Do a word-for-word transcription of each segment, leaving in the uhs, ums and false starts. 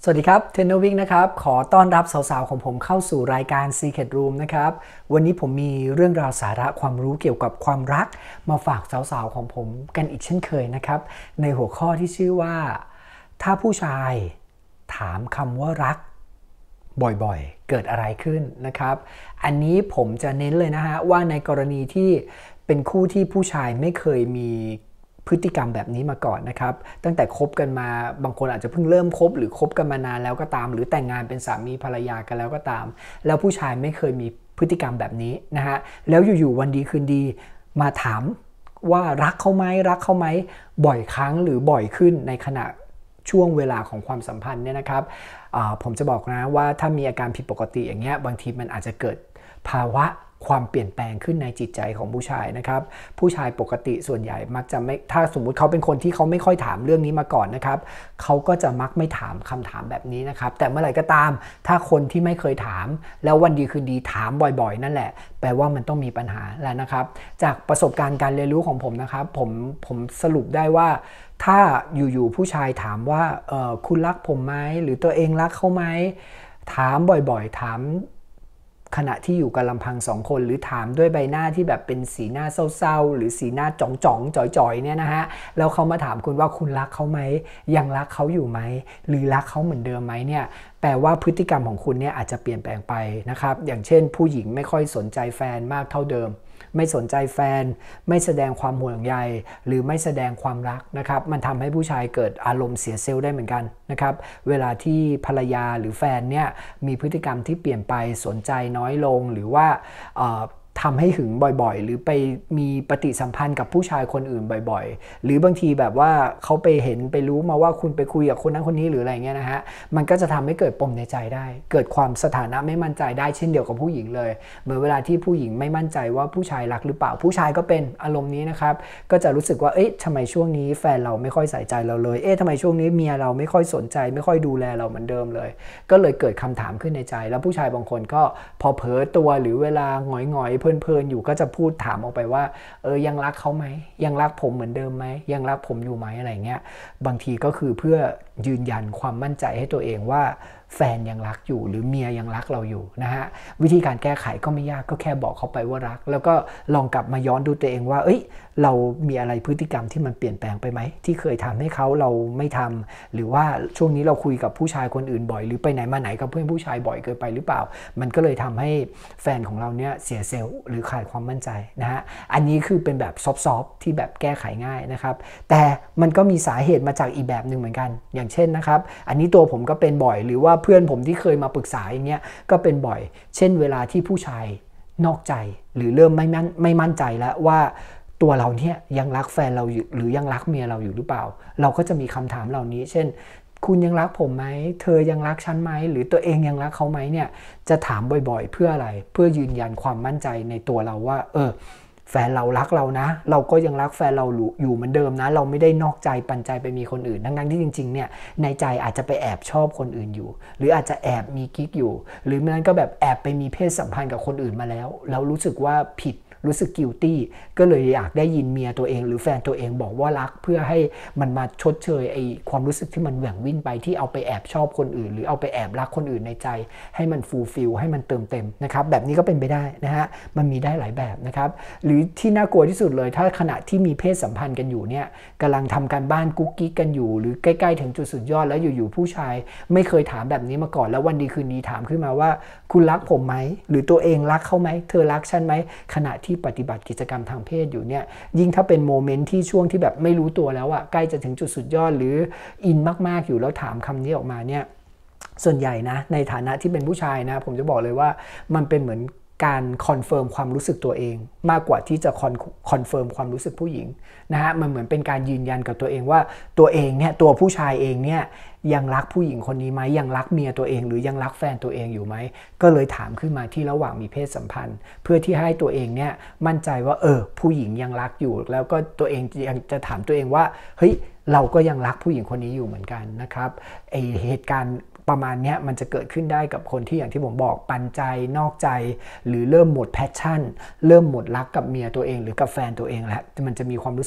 สวัสดีครับเทนโนวิกนะครับขอต้อนรับสาวๆของผมเข้าสู่รายการ Secret Room นะครับวันนี้ผมมีเรื่องราวสาระความรู้เกี่ยวกับความรักมาฝากสาวๆของผมกันอีกเช่นเคยนะครับในหัวข้อที่ชื่อว่าถ้าผู้ชายถามคำว่ารักบ่อยๆเกิดอะไรขึ้นนะครับอันนี้ผมจะเน้นเลยนะฮะว่าในกรณีที่เป็นคู่ที่ผู้ชายไม่เคยมีพฤติกรรมแบบนี้มาก่อนนะครับตั้งแต่คบกันมาบางคนอาจจะเพิ่งเริ่มคบหรือคบกันมานานแล้วก็ตามหรือแต่งงานเป็นสามีภรรยากันแล้วก็ตามแล้วผู้ชายไม่เคยมีพฤติกรรมแบบนี้นะฮะแล้วอยู่ๆวันดีคืนดีมาถามว่ารักเขาไหมรักเขาไหมบ่อยครั้งหรือบ่อยขึ้นในขณะช่วงเวลาของความสัมพันธ์เนี่ยนะครับผมจะบอกนะว่าถ้ามีอาการผิดปกติอย่างเงี้ยบางทีมันอาจจะเกิดภาวะความเปลี่ยนแปลงขึ้นในจิตใจของผู้ชายนะครับผู้ชายปกติส่วนใหญ่มักจะไม่ถ้าสมมุติเขาเป็นคนที่เขาไม่ค่อยถามเรื่องนี้มาก่อนนะครับเขาก็จะมักไม่ถามคำถามแบบนี้นะครับแต่เมื่อไหร่ก็ตามถ้าคนที่ไม่เคยถามแล้ววันดีคืนดีถามบ่อยๆนั่นแหละแปลว่ามันต้องมีปัญหาแล้วนะครับจากประสบการณ์การเรียนรู้ของผมนะครับผมผมสรุปได้ว่าถ้าอยู่ๆผู้ชายถามว่าเอ่อคุณรักผมไหมหรือตัวเองรักเขาไหมถามบ่อยๆถามขณะที่อยู่กับลำพังสองคนหรือถามด้วยใบหน้าที่แบบเป็นสีหน้าเศร้าๆหรือสีหน้าจ่องๆจ่อยๆเนี่ยนะฮะแล้วเขามาถามคุณว่าคุณรักเขาไหมยังรักเขาอยู่ไหมหรือรักเขาเหมือนเดิมไหมเนี่ยแปลว่าพฤติกรรมของคุณเนี่ยอาจจะเปลี่ยนแปลงไปนะครับอย่างเช่นผู้หญิงไม่ค่อยสนใจแฟนมากเท่าเดิมไม่สนใจแฟนไม่แสดงความห่วงใยหรือไม่แสดงความรักนะครับมันทำให้ผู้ชายเกิดอารมณ์เสียเซลล์ได้เหมือนกันนะครับเวลาที่ภรรยาหรือแฟนเนี่ยมีพฤติกรรมที่เปลี่ยนไปสนใจน้อยลงหรือว่าทำให้หึงบ่อยๆหรือไปมีปฏิสัมพันธ์กับผู้ชายคนอื่นบ่อยๆหรือบางทีแบบว่าเขาไปเห็นไปรู้มาว่าคุณไปคุยกับคนนั้นคนนี้หรืออะไรเงี้ยนะฮะมันก็จะทำให้เกิดปมในใจได้เกิดความสถานะไม่มั่นใจได้เช่นเดียวกับผู้หญิงเลยเหมือนเวลาที่ผู้หญิงไม่มั่นใจว่าผู้ชายรักหรือเปล่าผู้ชายก็เป็นอารมณ์นี้นะครับก็จะรู้สึกว่าเอ๊ะทำไมช่วงนี้แฟนเราไม่ค่อยใส่ใจเราเลยเอ๊ะทำไมช่วงนี้เมียเราไม่ค่อยสนใจไม่ค่อยดูแลเราเหมือนเดิมเลยก็เลยเกิดคำถามขึ้นในใจแล้วผู้ชายบางคนก็พอเผลอตัวหรือเวลาหงอยๆเพลินๆอยู่ก็จะพูดถามออกไปว่าเออยังรักเขาไหมยังรักผมเหมือนเดิมไหมยังรักผมอยู่ไหมอะไรเงี้ยบางทีก็คือเพื่อยืนยันความมั่นใจให้ตัวเองว่าแฟนยังรักอยู่หรือเมียยังรักเราอยู่นะฮะวิธีการแก้ไขก็ไม่ยากก็แค่บอกเขาไปว่ารักแล้วก็ลองกลับมาย้อนดูตัวเองว่าเอ้ยเรามีอะไรพฤติกรรมที่มันเปลี่ยนแปลงไปไหมที่เคยทำให้เขาเราไม่ทำหรือว่าช่วงนี้เราคุยกับผู้ชายคนอื่นบ่อยหรือไปไหนมาไหนกับเพื่อนผู้ชายบ่อยเกินไปหรือเปล่ามันก็เลยทำให้แฟนของเราเนี่ยเสียเซลล์หรือขาดความมั่นใจนะฮะอันนี้คือเป็นแบบซอฟต์ๆที่แบบแก้ไขง่ายนะครับแต่มันก็มีสาเหตุมาจากอีกแบบหนึ่งเหมือนกันอย่างเช่นนะครับอันนี้ตัวผมก็เป็นบ่อยหรือว่าเพื่อนผมที่เคยมาปรึกษาอย่างเงี้ยก็เป็นบ่อยเช่นเวลาที่ผู้ชายนอกใจหรือเริ่มไม่มั่นไม่มั่นใจแล้วว่าตัวเราเนี่ยยังรักแฟนเราอยู่หรือยังรักเมียเราอยู่หรือเปล่าเราก็จะมีคำถามเหล่านี้เช่นคุณยังรักผมไหมเธอยังรักฉันไหมหรือตัวเองยังรักเขาไหมเนี่ยจะถามบ่อยๆเพื่ออะไรเพื่อยืนยันความมั่นใจในตัวเราว่าเออแฟนเรารักเรานะเราก็ยังรักแฟนเราอยู่เหมือนเดิมนะเราไม่ได้นอกใจปันใจไปมีคนอื่นทั้งๆที่จริงๆเนี่ยในใจอาจจะไปแอบชอบคนอื่นอยู่หรืออาจจะแอบมีกิ๊กอยู่หรือมันก็แบบแอบไปมีเพศสัมพันธ์กับคนอื่นมาแล้วแล้วรู้สึกว่าผิดรู้สึกกิลตี้ก็เลยอยากได้ยินเมียตัวเองหรือแฟนตัวเองบอกว่ารักเพื่อให้มันมาชดเชยไอ้ความรู้สึกที่มันแหว่งวิ่งไปที่เอาไปแอบชอบคนอื่นหรือเอาไปแอบรักคนอื่นในใจให้มันฟูลฟิลให้มันเติมเต็มนะครับแบบนี้ก็เป็นไปได้นะฮะมันมีได้หลายแบบนะครับหรือที่น่ากลัวที่สุดเลยถ้าขณะที่มีเพศสัมพันธ์กันอยู่เนี่ยกำลังทำการบ้านกุ๊กกิ๊กกันอยู่หรือใกล้ๆถึงจุดสุดยอดแล้วอยู่ๆผู้ชายไม่เคยถามแบบนี้มาก่อนแล้ววันดีคืนดีถามขึ้นมาว่าคุณรักผมไหมหรือตัวเองรักเขาไหมเธอรักฉันไหมขณะที่ปฏิบัติกิจกรรมทางเพศอยู่เนี่ยยิ่งถ้าเป็นโมเมนต์ที่ช่วงที่แบบไม่รู้ตัวแล้วอะใกล้จะถึงจุดสุดยอดหรืออินมากๆอยู่แล้วถามคำนี้ออกมาเนี่ยส่วนใหญ่นะในฐานะที่เป็นผู้ชายนะผมจะบอกเลยว่ามันเป็นเหมือนการคอนเฟิร์มความรู้สึกตัวเองมากกว่าที่จะคอนเฟิร์มความรู้สึกผู้หญิงนะฮะมันเหมือนเป็นการยืนยันกับตัวเองว่าตัวเองเนี่ยตัวผู้ชายเองเนี่ยยังรักผู้หญิงคนนี้ไหมยังรักเมียตัวเองหรือยังรักแฟนตัวเองอยู่ไหมก็เลยถามขึ้นมาที่ระหว่างมีเพศสัมพันธ์เพื่อที่ให้ตัวเองเนี่ยมั่นใจว่าเออผู้หญิงยังรักอยู่แล้วก็ตัวเองยังจะถามตัวเองว่าเฮ้ยเราก็ยังรักผู้หญิงคนนี้อยู่เหมือนกันนะครับไอเหตุการณ์ประมาณนี้มันจะเกิดขึ้นได้กับคนที่อย่างที่ผมบอกปันใจนอกใจหรือเริ่มหมดแพชชั่นเริ่มหมดรักกับเมียตัวเองหรือกับแฟนตัวเองแล้วมันจะมีความรู้สึก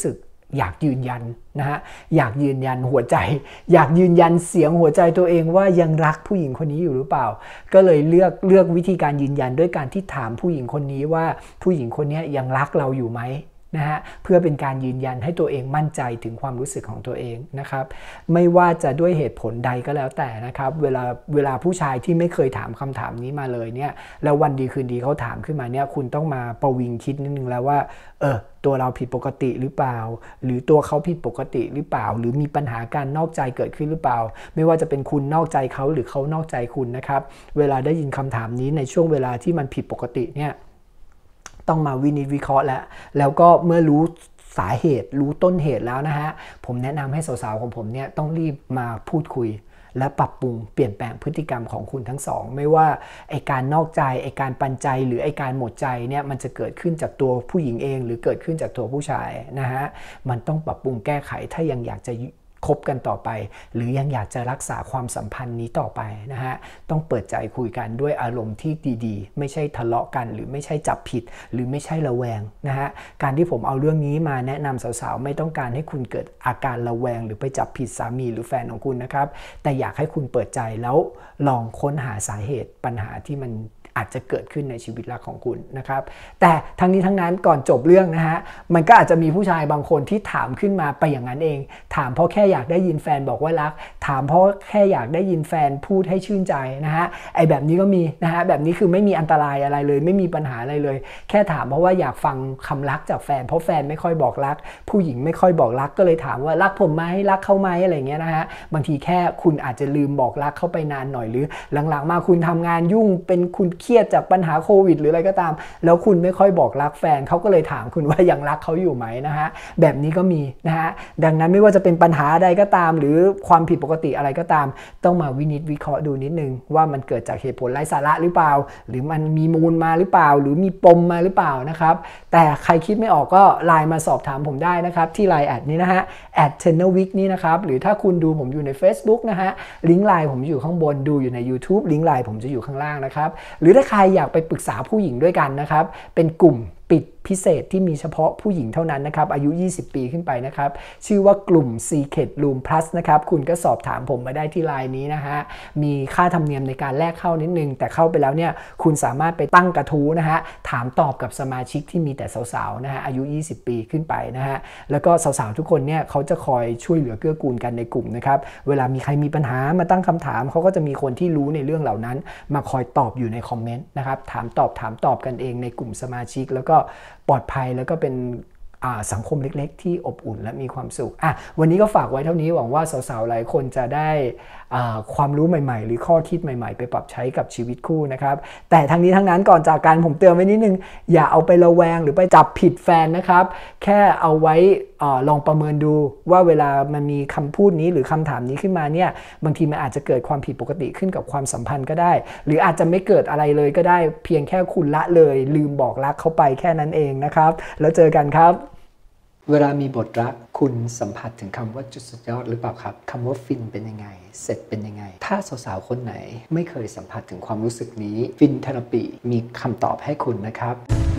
อยากยืนยันนะฮะอยากยืนยันหัวใจอยากยืนยันเสียงหัวใจตัวเองว่ายังรักผู้หญิงคนนี้อยู่หรือเปล่าก็เลยเลือกเลือกวิธีการยืนยันด้วยการที่ถามผู้หญิงคนนี้ว่าผู้หญิงคนนี้ยังรักเราอยู่ไหมนะฮะเพื่อเป็นการยืนยันให้ตัวเองมั่นใจถึงความรู้สึกของตัวเองนะครับไม่ว่าจะด้วยเหตุผลใดก็แล้วแต่นะครับเวลาเวลาผู้ชายที่ไม่เคยถามคำถามนี้มาเลยเนี่ยแล้ววันดีคืนดีเขาถามขึ้นมาเนี่ยคุณต้องมาประวิงคิดนิดนึงแล้วว่าเออตัวเราผิดปกติหรือเปล่าหรือตัวเขาผิดปกติหรือเปล่าหรือมีปัญหาการนอกใจเกิดขึ้นหรือเปล่าไม่ว่าจะเป็นคุณนอกใจเขาหรือเขานอกใจคุณนะครับเวลาได้ยินคำถามนี้ในช่วงเวลาที่มันผิดปกติเนี่ยต้องมาวินิจวิเคราะห์แล้วแล้วก็เมื่อรู้สาเหตุรู้ต้นเหตุแล้วนะฮะผมแนะนำให้สาวๆของผมเนี่ยต้องรีบมาพูดคุยและปรับปรุงเปลี่ยนแปลงพฤติกรรมของคุณทั้งสองไม่ว่าไอการนอกใจไอการปันใจหรือไอการหมดใจเนี่ยมันจะเกิดขึ้นจากตัวผู้หญิงเองหรือเกิดขึ้นจากตัวผู้ชายนะฮะมันต้องปรับปรุงแก้ไขถ้ายังอยากจะคบกันต่อไปหรือยังอยากจะรักษาความสัมพันธ์นี้ต่อไปนะฮะต้องเปิดใจคุยกันด้วยอารมณ์ที่ดีๆไม่ใช่ทะเลาะกันหรือไม่ใช่จับผิดหรือไม่ใช่ระแวงนะฮะการที่ผมเอาเรื่องนี้มาแนะนำสาวๆไม่ต้องการให้คุณเกิดอาการระแวงหรือไปจับผิดสามีหรือแฟนของคุณนะครับแต่อยากให้คุณเปิดใจแล้วลองค้นหาสาเหตุปัญหาที่มันอาจจะเกิดขึ้นในชีวิตรักของคุณนะครับแต่ทั้งนี้ทั้งนั้นก่อนจบเรื่องนะฮะมันก็อาจจะมีผู้ชายบางคนที่ถามขึ้นมาไปอย่างนั้นเองถามเพราะแค่อยากได้ยินแฟนบอกว่ารักถามเพราะแค่อยากได้ยินแฟนพูดให้ชื่นใจนะฮะไอ้แบบนี้ก็มีนะฮะแบบนี้คือไม่มีอันตรายอะไรเลยไม่มีปัญหาอะไรเลยแค่ถามเพราะว่าอยากฟังคำรักจากแฟนเพราะแฟนไม่ค่อยบอกรักผู้หญิงไม่ค่อยบอกรักก็เลยถามว่ารักผมไหมรักเขาไหมอะไรเงี้ยนะฮะบางทีแค่คุณอาจจะลืมบอกรักเข้าไปนานหน่อยหรือหลังๆมาคุณทำงานยุ่งเป็นคุณเครียดจากปัญหาโควิดหรืออะไรก็ตามแล้วคุณไม่ค่อยบอกรักแฟนเขาก็เลยถามคุณว่ายังรักเขาอยู่ไหมนะฮะแบบนี้ก็มีนะฮะดังนั้นไม่ว่าจะเป็นปัญหาใดก็ตามหรือความผิดปกติอะไรก็ตามต้องมาวินิจวิเคราะห์ดูนิดนึงว่ามันเกิดจากเหตุผลไร้สาระหรือเปล่าหรือมันมีมูลมาหรือเปล่าหรือมีปมมาหรือเปล่านะครับแต่ใครคิดไม่ออกก็ไลน์มาสอบถามผมได้นะครับที่ไลน์แอดนี้นะฮะแอด เทรนเนอร์ วิก นี่นะครับหรือถ้าคุณดูผมอยู่ใน Facebook นะฮะลิงก์ไลน์ผมอยู่ข้างบนดูอยู่ใน YouTube ลิงก์ไลน์ผมจะอยู่ข้างล่างนะครับหรือถ้าใครอยากไปปรึกษาผู้หญิงด้วยกันนะครับเป็นกลุ่มปิดพิเศษที่มีเฉพาะผู้หญิงเท่านั้นนะครับอายุยี่สิบปีขึ้นไปนะครับชื่อว่ากลุ่ม Secret Room Plus นะครับคุณก็สอบถามผมมาได้ที่ไลน์นี้นะฮะมีค่าธรรมเนียมในการแลกเข้านิดนึงแต่เข้าไปแล้วเนี่ยคุณสามารถไปตั้งกระทู้นะฮะถามตอบกับสมาชิกที่มีแต่สาวๆนะฮะอายุยี่สิบปีขึ้นไปนะฮะแล้วก็สาวๆทุกคนเนี่ยเขาจะคอยช่วยเหลือเกื้อกูลกันในกลุ่มนะครับเวลามีใครมีปัญหามาตั้งคำถามเขาก็จะมีคนที่รู้ในเรื่องเหล่านั้นมาคอยตอบอยู่ในคอมเมนต์นะครับถามตอบถามตอบกันเองในกลุ่มสมาชิกแล้วก็ปลอดภัยแล้วก็เป็นสังคมเล็กๆที่อบอุ่นและมีความสุขอ่ะวันนี้ก็ฝากไว้เท่านี้หวังว่าสาวๆหลายคนจะได้ความรู้ใหม่ๆหรือข้อคิดใหม่ๆไปปรับใช้กับชีวิตคู่นะครับแต่ทั้งนี้ทั้งนั้นก่อนจากการผมเตือนไว้นิดนึงอย่าเอาไประแวงหรือไปจับผิดแฟนนะครับแค่เอาไว้ลองประเมินดูว่าเวลามันมีคำพูดนี้หรือคำถามนี้ขึ้นมาเนี่ยบางทีมันอาจจะเกิดความผิดปกติขึ้นกับความสัมพันธ์ก็ได้หรืออาจจะไม่เกิดอะไรเลยก็ได้เพียงแค่คุณละเลยลืมบอกรักเขาไปแค่นั้นเองนะครับแล้วเจอกันครับเวลามีบทรักคุณสัมผัสถึงคำว่าจุดสุดยอดหรือเปล่าครับคำว่าฟินเป็นยังไงเสร็จเป็นยังไงถ้าสาวๆคนไหนไม่เคยสัมผัสถึงความรู้สึกนี้ฟินเทอราปีมีคำตอบให้คุณนะครับ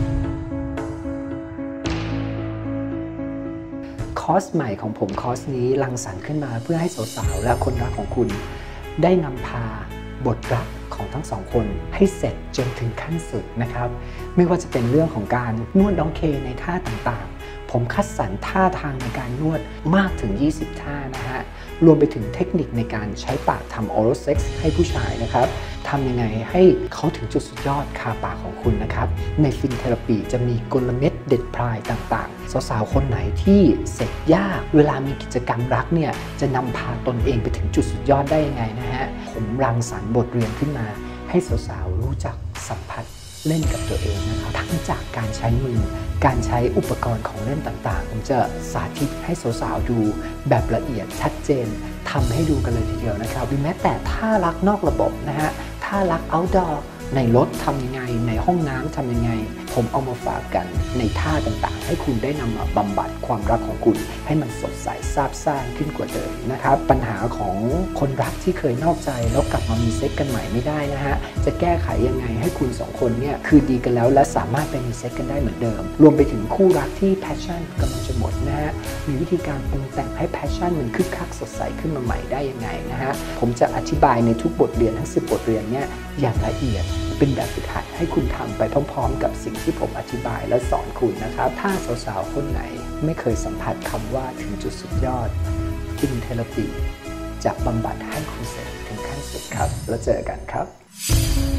คอร์สใหม่ของผมคอร์สนี้รังสรรค์ขึ้นมาเพื่อให้สาวๆและคนรักของคุณได้นำพาบทรักของทั้งสองคนให้เสร็จจนถึงขั้นสุดนะครับไม่ว่าจะเป็นเรื่องของการนวดน้องเคในท่าต่างๆผมคัดสรรท่าทางในการนวดมากถึงยี่สิบท่านะฮะรวมไปถึงเทคนิคในการใช้ปากทำ oral sex ให้ผู้ชายนะครับทำยังไงให้เขาถึงจุดสุดยอดคาปากของคุณนะครับในฟินเทอราปีจะมีกลเม็ดเด็ดพลายต่างๆสาวๆคนไหนที่เสร็จยากเวลามีกิจกรรมรักเนี่ยจะนำพาตนเองไปถึงจุดสุดยอดได้ยังไงนะฮะผมรังสรรค์บทเรียนขึ้นมาให้สาวๆรู้จักสัมผัสเล่นกับตัวเองนะครับทั้งจากการใช้มือการใช้อุปกรณ์ของเล่นต่างๆผมจะสาธิตให้สาวๆดูแบบละเอียดชัดเจนทำให้ดูกันเลยทีเดียวนะครับหรือแม้แต่ท่ารักนอกระบบนะฮะท่ารัก outdoor ในรถทำยังไงในห้องน้ำทำยังไงผมเอามาฝากกันในท่าต่างๆให้คุณได้นำมาบำบัดความรักของคุณให้มันสดใสซาบซ่านขึ้นกว่าเดิมนะครับปัญหาของคนรักที่เคยนอกใจแล้วกลับมามีเซ็กกันใหม่ไม่ได้นะฮะจะแก้ไขยังไงให้คุณสองคนเนี่ยคือดีกันแล้วและสามารถไปมีเซ็กกันได้เหมือนเดิมรวมไปถึงคู่รักที่แพชชั่นกำลังจะหมดนะฮะมีวิธีการปรุงแต่งให้แพชชั่นมันคึกคักสดใสขึ้นมาใหม่ได้ยังไงนะฮะผมจะอธิบายในทุกบทเรียนทั้งสิบบทเรียนเนี่ยอย่างละเอียดเป็นแบบฝึกหัดให้คุณทำไปพร้อมๆกับสิ่งที่ผมอธิบายและสอนคุณนะครับถ้าสาวๆคนไหนไม่เคยสัมผัสคำว่าถึงจุดสุดยอดฟินเทอราปีจะบำบัดให้คุณเสร็จถึงขั้นสุดครับแล้วเจอกันครับ